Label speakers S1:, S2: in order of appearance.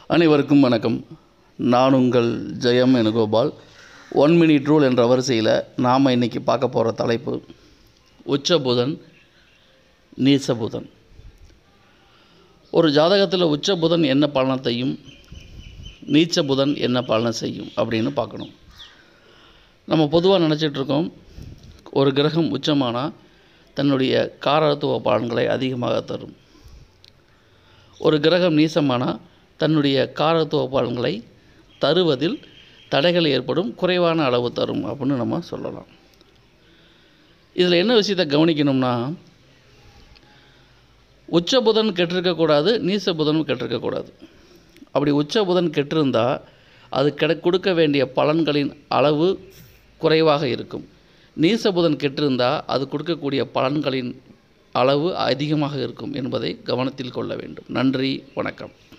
S1: அனைவருக்கும் வணக்கம். நான் உங்கள் ஜெயம் வேணுகோபால். 1 மினிட் ரூல் என்ற வரிசையில் நாம் இன்றைக்கி பார்க்க போகிற தலைப்பு உச்சபுதன் நீசபுதன். ஒரு ஜாதகத்தில் உச்சபுதன் என்ன பலனத்தையும் நீச்சபுதன் என்ன பலனை செய்யும் அப்படின்னு பார்க்கணும். நம்ம பொதுவாக நினச்சிட்ருக்கோம், ஒரு கிரகம் உச்சமானால் தன்னுடைய காரத்துவ பலன்களை அதிகமாக தரும், ஒரு கிரகம் நீசமானால் தன்னுடைய காரத்துவ பலன்களை தருவதில் தடைகள் ஏற்படும், குறைவான அளவு தரும் அப்படின்னு நம்ம சொல்லலாம். இதில் என்ன விஷயத்தை கவனிக்கணும்னா, உச்சபுதன் கெட்டிருக்கக்கூடாது, நீசபுதனும் கெட்டிருக்கக்கூடாது. அப்படி உச்சபுதன் கெட்டிருந்தால் அது கொடுக்க வேண்டிய பலன்களின் அளவு குறைவாக இருக்கும். நீசபுதன் கெட்டிருந்தால் அது கொடுக்கக்கூடிய பலன்களின் அளவு அதிகமாக இருக்கும் என்பதை கவனத்தில் கொள்ள வேண்டும். நன்றி, வணக்கம்.